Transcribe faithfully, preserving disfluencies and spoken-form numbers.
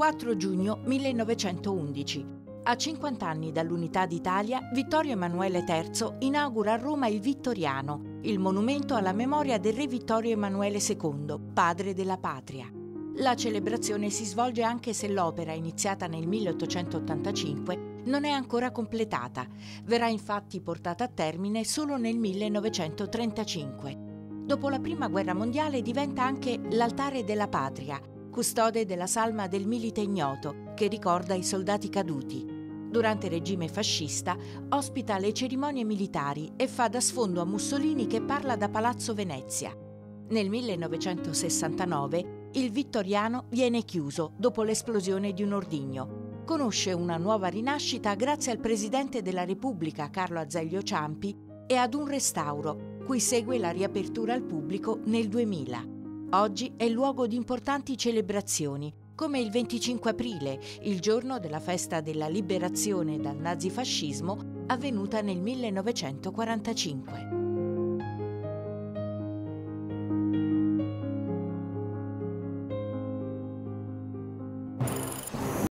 quattro giugno millenovecentoundici. A cinquanta anni dall'unità d'Italia, Vittorio Emanuele terzo inaugura a Roma il Vittoriano, il monumento alla memoria del re Vittorio Emanuele secondo, padre della patria. La celebrazione si svolge anche se l'opera, iniziata nel milleottocentottantacinque, non è ancora completata. Verrà infatti portata a termine solo nel millenovecentotrentacinque. Dopo la Prima Guerra Mondiale diventa anche l'Altare della Patria, custode della salma del Milite Ignoto, che ricorda i soldati caduti. Durante il regime fascista ospita le cerimonie militari e fa da sfondo a Mussolini, che parla da Palazzo Venezia. Nel millenovecentosessantanove il Vittoriano viene chiuso dopo l'esplosione di un ordigno. Conosce una nuova rinascita grazie al presidente della Repubblica Carlo Azeglio Ciampi e ad un restauro, cui segue la riapertura al pubblico nel duemila. Oggi è luogo di importanti celebrazioni, come il venticinque aprile, il giorno della festa della liberazione dal nazifascismo, avvenuta nel millenovecentoquarantacinque.